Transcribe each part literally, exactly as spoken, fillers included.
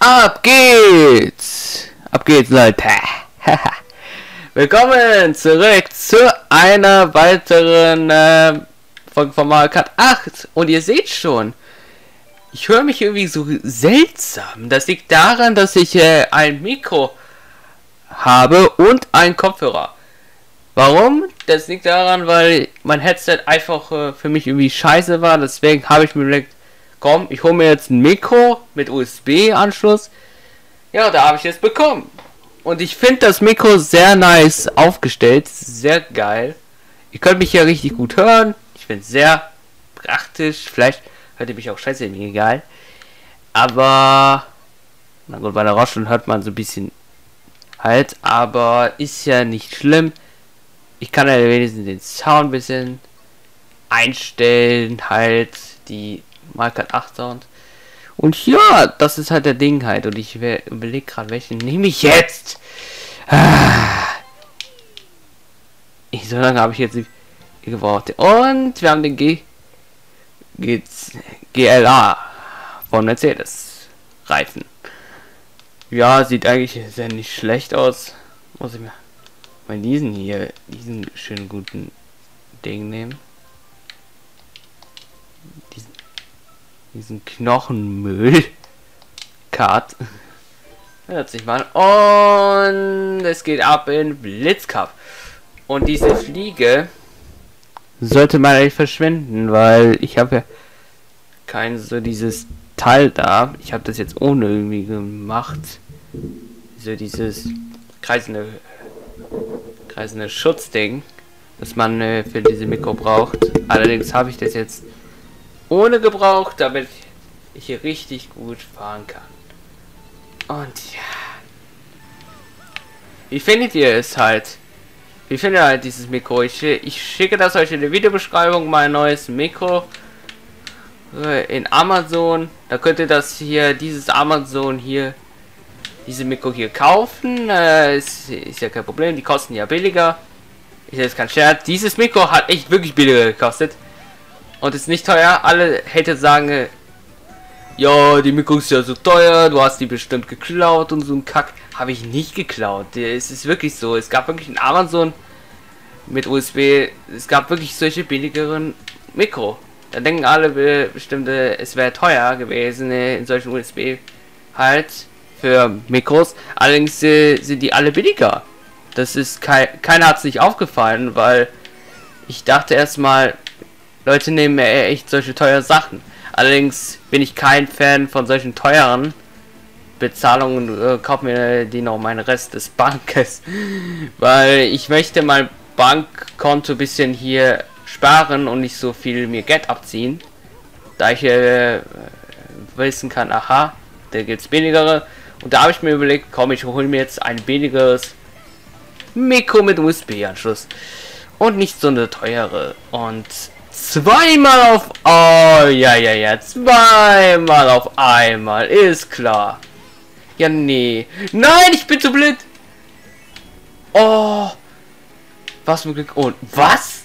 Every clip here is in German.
Ab geht's! Ab geht's, Leute! Willkommen zurück zu einer weiteren äh, Folge von Mario Kart acht. Und ihr seht schon, ich höre mich irgendwie so seltsam. Das liegt daran, dass ich äh, ein Mikro habe und einen Kopfhörer. Warum? Das liegt daran, weil mein Headset einfach äh, für mich irgendwie scheiße war. Deswegen habe ich mir gedacht, komm, ich hole mir jetzt ein Mikro mit U S B-Anschluss. Ja, da habe ich es bekommen. Und ich finde das Mikro sehr nice aufgestellt. Sehr geil. Ihr könnt mich ja richtig gut hören. Ich finde es sehr praktisch. Vielleicht hört ihr mich auch scheiße, mir egal. Aber, na gut, bei der Rauschen hört man so ein bisschen halt. Aber ist ja nicht schlimm. Ich kann ja wenigstens den Sound ein bisschen einstellen. Halt die Mario Kart acht Sound. Und ja, das ist halt der Ding halt. Und ich überlege gerade, welchen nehme ich jetzt? Ah. Ich, so lange habe ich jetzt gebraucht. Und wir haben den G, G, G L A von Mercedes Reifen. Ja, sieht eigentlich sehr nicht schlecht aus. Muss ich mir mal diesen hier, diesen schönen guten Ding nehmen. Diesen, diesen Knochenmüll. Kart. Hört sich mal. Und es geht ab in Blitzcup. Und diese Fliege sollte mal nicht verschwinden, weil ich habe ja kein so dieses Teil da. Ich habe das jetzt ohne irgendwie gemacht. So dieses kreisende kreisende Schutzding, das man äh, für diese Mikro braucht. Allerdings habe ich das jetzt ohne gebraucht, damit ich hier richtig gut fahren kann. Und ja, wie findet ihr es halt? Wie findet ihr halt dieses Mikro? Ich, ich schicke das euch in der Videobeschreibung, mein neues Mikro äh, in Amazon. Da könnt ihr das hier, dieses Amazon hier, diese Mikro hier kaufen. Äh, ist, ist ja kein Problem, die kosten ja billiger. Ist jetzt kein Scherz. Dieses Mikro hat echt wirklich billiger gekostet. Und ist nicht teuer. Alle Hater sagen, äh, ja, die Mikro ist ja so teuer, du hast die bestimmt geklaut und so ein Kack. Habe ich nicht geklaut. Es ist wirklich so. Es gab wirklich ein Amazon mit U S B. Es gab wirklich solche billigeren Mikro. Da denken alle bestimmt, es wäre teuer gewesen in solchen U S B halt für Mikros. Allerdings äh, sind die alle billiger. Das ist kein, keiner hat es nicht aufgefallen, weil ich dachte erstmal, Leute nehmen ja echt solche teure Sachen. Allerdings bin ich kein Fan von solchen teuren Bezahlungen. Äh, kauf mir die noch meinen Rest des Bankes, weil ich möchte mein Bankkonto ein bisschen hier sparen und nicht so viel mir Geld abziehen, da ich äh, wissen kann, aha, da gibt's billigere. Und da habe ich mir überlegt, komm, ich hole mir jetzt ein billigeres Mikro mit U S B-Anschluss und nicht so eine teure. Und zweimal auf, oh ja ja ja, zweimal auf einmal, ist klar. Ja nee, nein, ich bin zu blöd. Oh, was für Glück. Und was?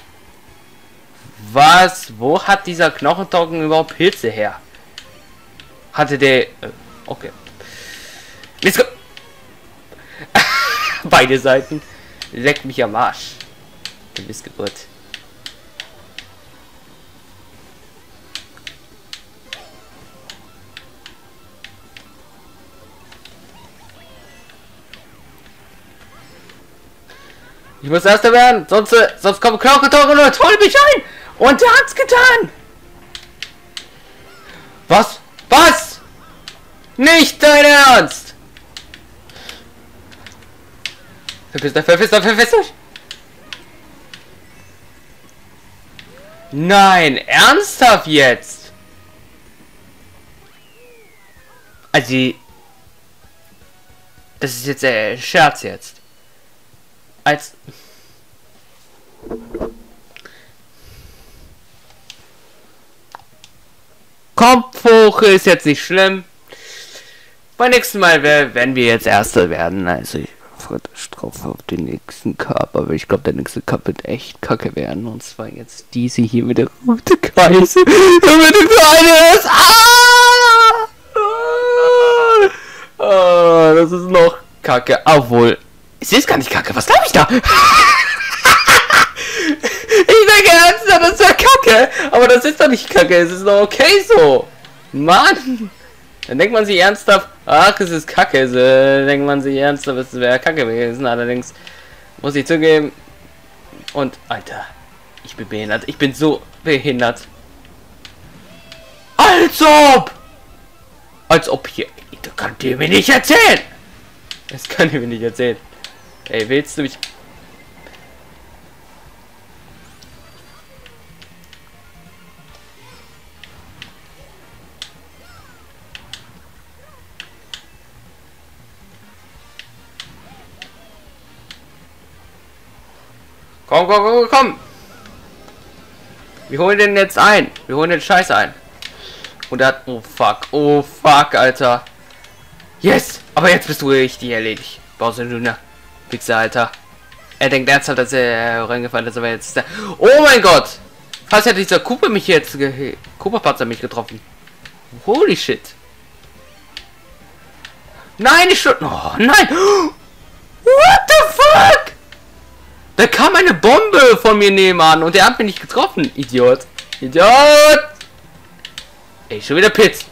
Was? Wo hat dieser Knochentoken überhaupt Pilze her? Hatte der, äh, okay. Let's go! Beide Seiten. Leck mich am Arsch. Du bist Geburt. Ich muss erster werden, sonst, äh, sonst kommt Knochentoken und hol mich ein! Und der hat's getan! Was? Was? Nicht dein Ernst! Verpiss dich, verpiss dich, verpiss dich! Nein, ernsthaft jetzt? Also, das ist jetzt ein Scherz jetzt. Als Kopf hoch ist jetzt nicht schlimm. Beim nächsten Mal werden wir jetzt Erster werden. Also ich freue mich drauf auf den nächsten Cup. Aber ich glaube, der nächste Cup wird echt kacke werden. Und zwar jetzt diese hier mit der roten Kreise. Damit du kleine ist. Ah! das ist noch Kacke. Obwohl, es ist gar nicht Kacke. Was glaube ich da? Ich denke ernsthaft, das ist ja Kacke. Aber das ist doch nicht Kacke. Es ist doch okay so. Mann. Dann denkt man sich ernsthaft, ach, es ist Kacke. So, denkt man sich ernsthaft, es wäre Kacke gewesen. Allerdings muss ich zugeben. Und, Alter, ich bin behindert. Ich bin so behindert. Als ob! Als ob hier... Das könnt ihr mir nicht erzählen! Das könnt ihr mir nicht erzählen. Ey, willst du mich... Komm, komm, komm, komm! Wir holen den jetzt ein. Wir holen den Scheiß ein. Und er hat... Oh, fuck. Oh, fuck, Alter. Yes! Aber jetzt bist du richtig erledigt. Bowser Junior Pixel, Alter. Er denkt ernsthaft, dass er reingefallen ist, aber jetzt ist er... Oh mein Gott! Fast hätte dieser Cooper mich jetzt... Cooper-Patzer mich getroffen. Holy shit. Nein, ich schon... Oh, nein! What the fuck? Da kam eine Bombe von mir nebenan und er hat mich nicht getroffen. Idiot. Idiot! Ey, schon wieder Pit.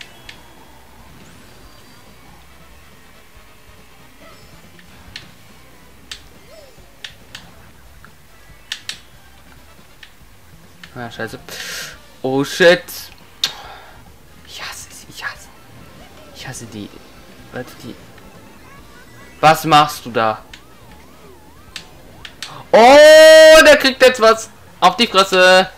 Ah, scheiße. Oh shit. Ich hasse sie, ich hasse. Ich hasse die. Warte, die. Was machst du da? Oh, der kriegt jetzt was auf die Fresse.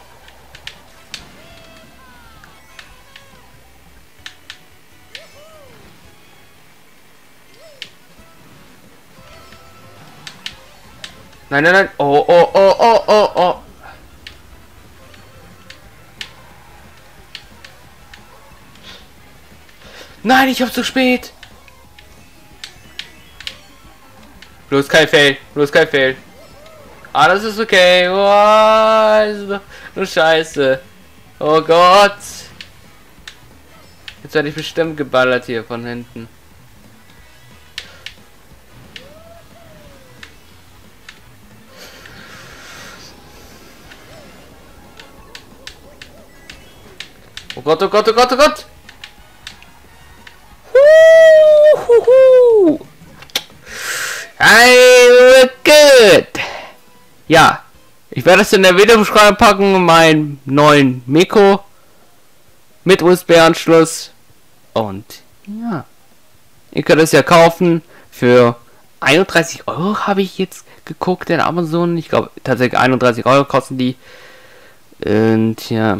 Nein, nein, nein. Oh, oh, oh, oh, oh, oh. Nein, ich hab zu spät. Bloß kein Fail. Bloß kein Fail. Alles ist okay. Oh, ist doch nur Scheiße. Oh Gott. Jetzt werde ich bestimmt geballert hier von hinten. Oh Gott, oh Gott, oh Gott, oh Gott. Huhuhu. I look good. Ja, ich werde es in der Videobeschreibung packen, meinen neuen Mikro mit U S B-Anschluss. Und ja, ihr könnt es ja kaufen für einunddreißig Euro, habe ich jetzt geguckt in Amazon. Ich glaube tatsächlich einunddreißig Euro kosten die. Und ja.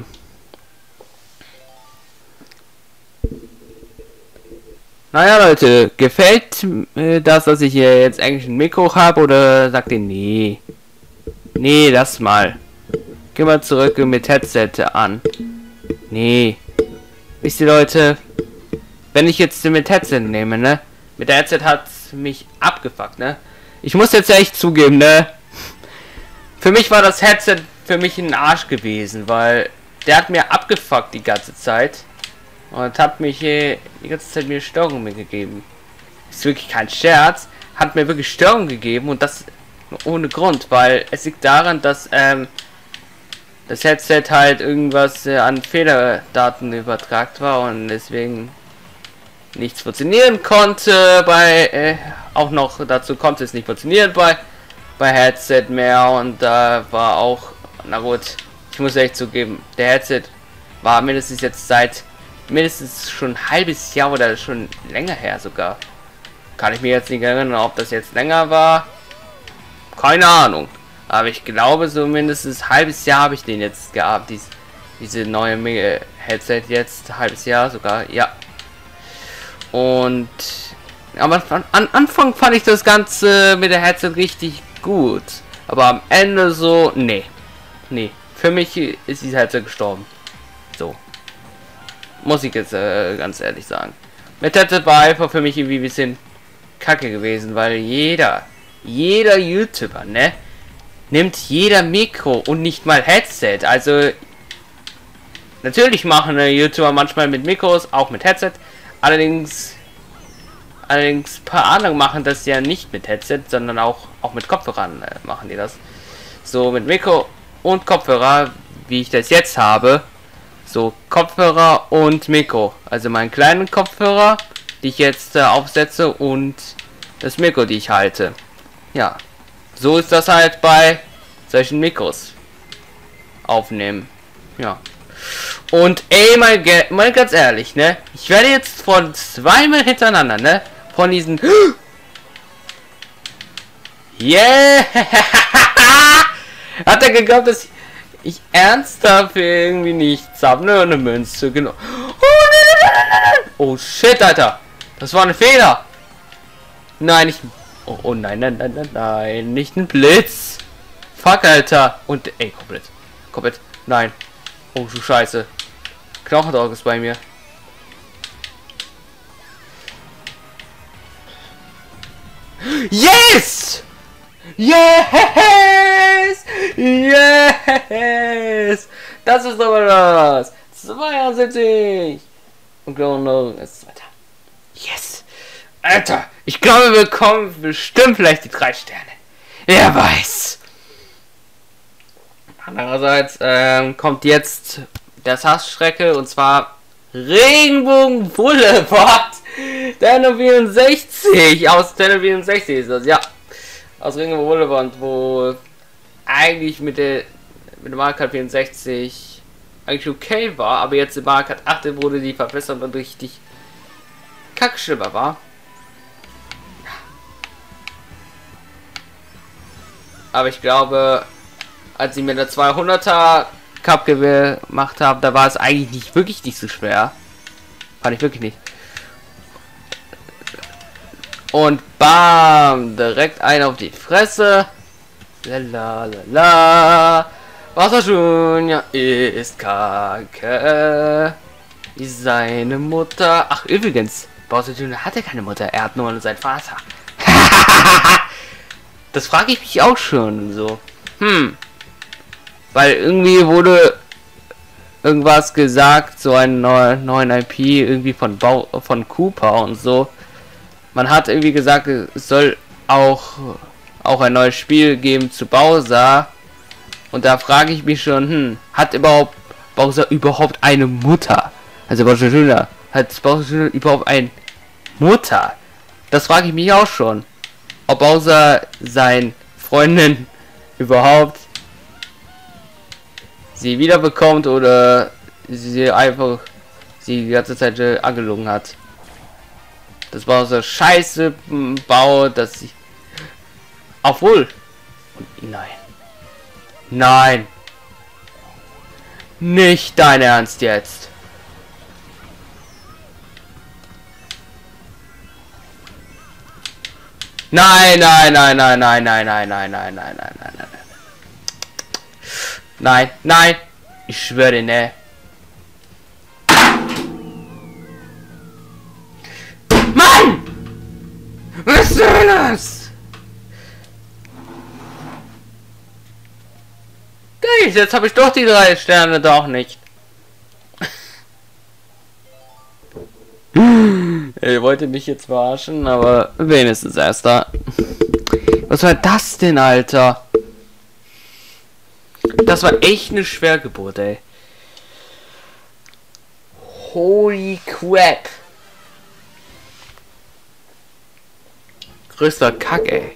Naja Leute, gefällt äh, das, dass ich hier jetzt eigentlich ein Mikro habe, oder sagt ihr nee? Nee, lass mal. Geh mal zurück mit Headset an. Nee. Wisst ihr Leute, wenn ich jetzt mit Headset nehme, ne? Mit der Headset hat mich abgefuckt, ne? Ich muss jetzt echt zugeben, ne? Für mich war das Headset für mich ein Arsch gewesen, weil der hat mir abgefuckt die ganze Zeit. Und hat mich hier die ganze Zeit mir Störungen mitgegeben. Ist wirklich kein Scherz. Hat mir wirklich Störungen gegeben und das ohne Grund, weil es liegt daran, dass ähm, das Headset halt irgendwas äh, an Fehlerdaten übertragt war und deswegen nichts funktionieren konnte. Bei äh, auch noch dazu kommt es nicht funktioniert bei bei Headset mehr und da äh, war auch, na gut, ich muss echt zugeben, der Headset war mindestens jetzt seit mindestens schon ein halbes Jahr oder schon länger her sogar. Kann ich mir jetzt nicht erinnern, ob das jetzt länger war. Keine Ahnung. Aber ich glaube, so mindestens ein halbes Jahr habe ich den jetzt gehabt. Dies, diese neue Headset jetzt. Ein halbes Jahr sogar, ja. Und aber an, an Anfang fand ich das Ganze mit der Headset richtig gut. Aber am Ende so, nee. Nee. Für mich ist die Headset gestorben. So. Muss ich jetzt äh, ganz ehrlich sagen. Mit Headset war einfach für mich irgendwie ein bisschen kacke gewesen, weil jeder, jeder YouTuber, ne, nimmt jeder Mikro und nicht mal Headset. Also, natürlich machen YouTuber manchmal mit Mikros, auch mit Headset. Allerdings, Allerdings ein paar andere machen das ja nicht mit Headset, sondern auch, auch mit Kopfhörern äh, machen die das. So mit Mikro und Kopfhörer, wie ich das jetzt habe. So Kopfhörer und Mikro. Also meinen kleinen Kopfhörer, die ich jetzt äh, aufsetze, und das Mikro, die ich halte. Ja, so ist das halt bei solchen Mikros aufnehmen. Ja. Und ey, mal, mal ganz ehrlich, ne? Ich werde jetzt von zweimal hintereinander, ne? Von diesen... Yeah! Hat er geglaubt, dass ich ernsthaft irgendwie nichts habe, ne? Eine Münze, genau. Oh shit, Alter! Das war ein Fehler! Nein, nicht... Oh, oh nein, nein, nein, nein, nein, nicht ein Blitz! Fuck, Alter! Und, ey, komplett. Komplett. Nein. Oh, du Scheiße. Knochendog ist bei mir. Yes! Yes! Yes! Das ist aber das! zweiundsiebzig! Und Knochendog ist weiter. Yes! Alter! Ich glaube, wir bekommen bestimmt vielleicht die drei Sterne. Wer weiß! Andererseits ähm, kommt jetzt das Hassstrecke, und zwar Regenbogen Boulevard Tenno vierundsechzig aus Tenno vierundsechzig ist das, ja, aus Regenbogen Boulevard, wo eigentlich mit der mit dem Mario Kart vierundsechzig eigentlich okay war, aber jetzt im Mario Kart acht wurde die Verbesserung und richtig kackschlimmer war. Aber ich glaube, als ich mir der zweihunderter Cup gemacht habe, da war es eigentlich nicht wirklich nicht so schwer. Fand ich wirklich nicht. Und bam, direkt ein auf die Fresse. Lalalala. Bowser Junior ist kacke. Wie seine Mutter. Ach, übrigens, Bowser Junior hatte keine Mutter, er hat nur seinen Vater. Das frage ich mich auch schon so. Hm. Weil irgendwie wurde irgendwas gesagt, so ein neuer neuen I P irgendwie von Bau von Koopa und so. Man hat irgendwie gesagt, es soll auch auch ein neues Spiel geben zu Bowser. Und da frage ich mich schon, hm, hat überhaupt Bowser überhaupt eine Mutter? Also Bowser Junior hat Bowser Junior überhaupt eine Mutter? Das frage ich mich auch schon. Ob Bowser sein Freundin überhaupt sie wieder bekommt oder sie einfach sie die ganze Zeit äh, angelogen hat. Das war so Scheiße baut, dass sie obwohl und nein. Nein. Nicht dein Ernst jetzt. Nein, nein, nein, nein, nein, nein, nein, nein, nein, nein, nein, nein, nein. Nein, nein, ich schwöre, ne. Mann! Was soll das? Geil, jetzt habe ich doch die drei Sterne doch nicht. Er wollte mich jetzt verarschen, aber wenigstens erster. Was war das denn, Alter? Das war echt eine Schwergeburt, ey. Holy crap. Größter Kack, ey.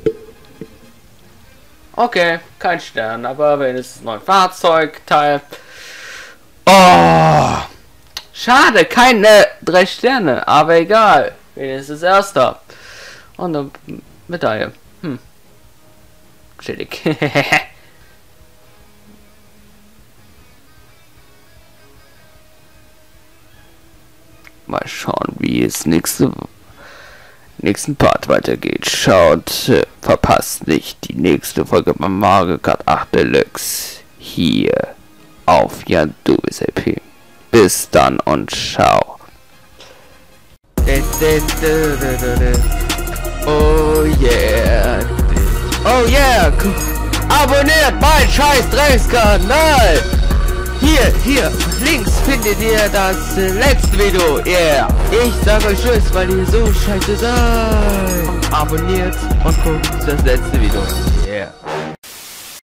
Okay, kein Stern, aber wenigstens neun Fahrzeugteil. Oh. Schade, keine drei Sterne, aber egal. Wenigstens erster. Und eine Medaille. Hm. Chillig. Mal schauen, wie es nächste nächsten Part weitergeht. Schaut, äh, verpasst nicht die nächste Folge bei Mario Kart acht Deluxe hier auf Yandubis L P. Bis dann und ciao. Oh yeah. Oh yeah. Abonniert meinen scheiß Dreckskanal. Hier, hier, links findet ihr das äh, letzte Video. Yeah. Ich sage euch Tschüss, weil ihr so scheiße seid. Abonniert und guckt das letzte Video. Yeah.